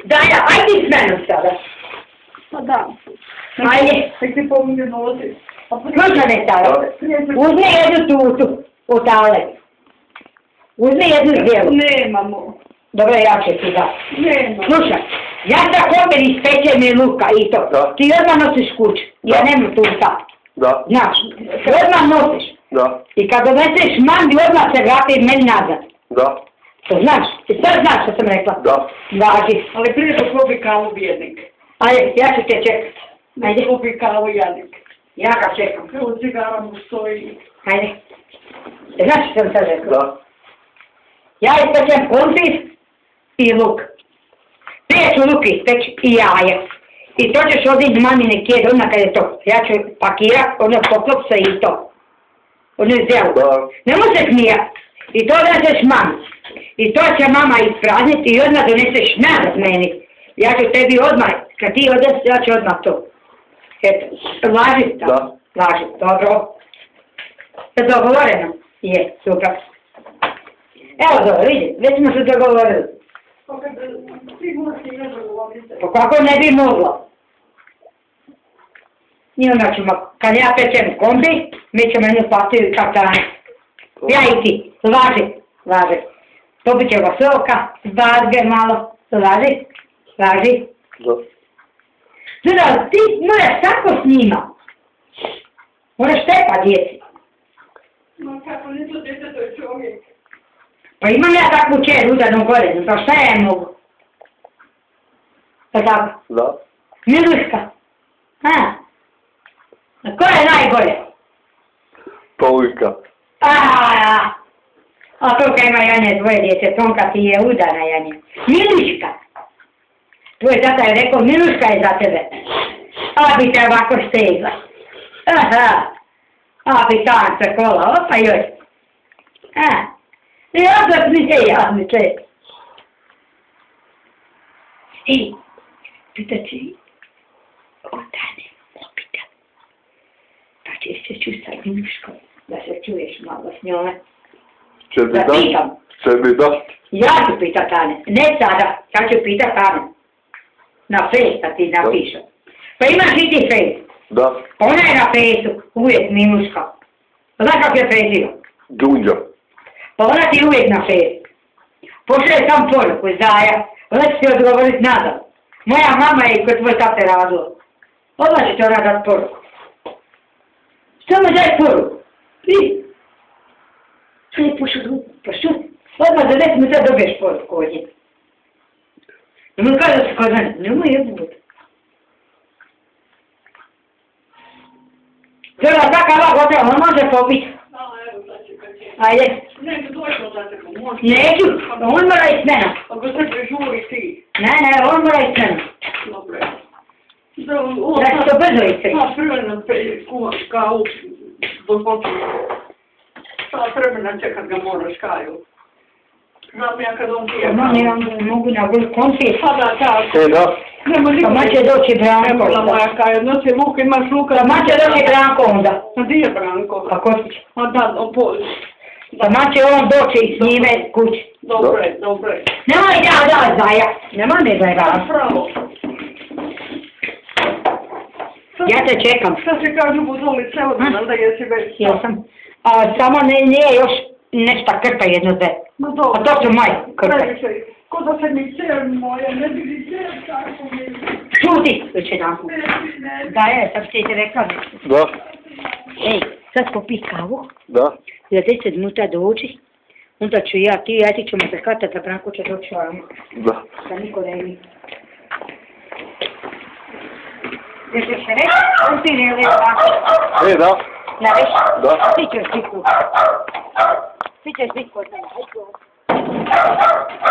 Daja, ajde s menom sada. Pa da. Ajde. Nek ti pomogne nosi. Slušaj me sada. Uzmi jednu tutu u tale. Uzmi jednu bijelu. Nemamo. Dobro, ja ću ti da. Nemamo. Slušaj, ja da koper ispečem i luka i to. Da. Ti odmah nosiš kuću. Ja nemam tuta. Da. Znaš, odmah nosiš. Da. I kad doneseš mandi, odmah se vrati meni nazad. Da. To znaš? Ti sad znaš što sam rekla? Da. Važi. Ali prije da kupi kavu bjednik. Ajde, ja ću te čekat. Ajde. Kupi kavu jadnik. Ja ga čekam. Evo cigara mu stoji. Ajde. Znaš što sam sad rekla? Da. Ja ispečem krompir i luk. Prije ću luk ispeći i jaja. I to ćeš oditi mamine kjede, odmah kad je to. Ja ću pakirat, ono poklop se i to. Ono je zelo. Da. Nemo se smijat. I to odneseš mami. I to će mama isprazniti i odmah doneseš nazad meni. Ja ću tebi odmah, kad ti odeš, ja ću odmah to. Eto, važi to. Da. Važi, dobro. Je dogovoreno? Je, super. Evo dobro, vidi, već smo se dogovorili. Sigurno ti ne dogovorite. Pa kako ne bi moglo? I onda ćemo, kad ja pečem kombi, mi ćemo jednu partiju kaftane. Ja i ti, važi. Popit ćemo soka, zbazge malo, važi. Da. Znači, ti moraš tako s njima. Moraš tepa djeci. Ma kako nisu djece, to je čovjek. Pa imam ja takvu čer udarnu gorenu, pa šta ja mogu? Pa tako? Da. Miluška. A ko je najgore? Tolika. A Tonka ima Janje dvoje djece, Tonka ti je udana Janje. Miluška. Tvoj tata je rekao, Miluška je za tebe. A bi te ovako stegla. A bi tanca kola, opa joj. I opet mi se javniče. I, pita ti, odane mobitel. Pa će se čustat Miluškom, da se čuješ malo s njome. Će bi Da da? pitam. Će bi da? Ja ću pitat Ane, ne sada, ja ću pitat Ane. Na Face da ti napišem. Pa imaš i ti Face. Da. Ona je na Faceu, uvijek Miluška. Znaš kako je Faceio? Đunđa. Pa ona ti uvijek na Face. Pošle sam poruku iz Daja, ona će ti odgovorit nazad. Moja mama je kod tvoj tate radila. Odmah će ti ona dat poruku. Samo daj poruku. I? Što je pušao ruku? Pa što? Odmah za 10 minuta dobiješ poruku od nje. Nemoj kada se kod mene, nemoj jebut. Treba takava gotova, on može popiti. Evo, sad će kad će. Ajde. Neću došlo da te pomoći. Neću, on mora ići s menom. Ako se prežuri ti. Ne, on mora ići s menom. Dobre. Da će to brzo ići. Sat vremena kuvaš kavu do počinu. Sat vremena čekat ga moraš kaju. Znam ja kad on pije Ja mogu na gul konfir. Sada tako. Da. Tamo će doći Branko. Nemojla moja kaju, nosi luka, imaš luka. Tamo će doći Branko onda. A di je Branko? A Kostić? A da, on pođe. Tamo će on doći s njime kući. Dobre. Nemoj da Zaja. Nemoj me zajebavati. Pravo. Ja te čekam. Šta se kažu budolice, evo da jesi već. Jesam. A samo nije još nešta krpa jedno dve. Ma dobro. A to su moje krpe. Previše. Ko da se mi cer moja, ne bi li cer tako mi. Šuti, već jedan. Ne. Da je, sad ti rekla nešto. Da. Ej, sad popij kavu. Da. Za 10 minuta dođi. Onda ću ja, ti ćemo se hvatati, da Branko će doći ovamo. Da. Da niko ne vidi. Gdje ćeš se reći? On ti ne vidi. Da. Na reći? Da. Ti ćeš biti kod mene.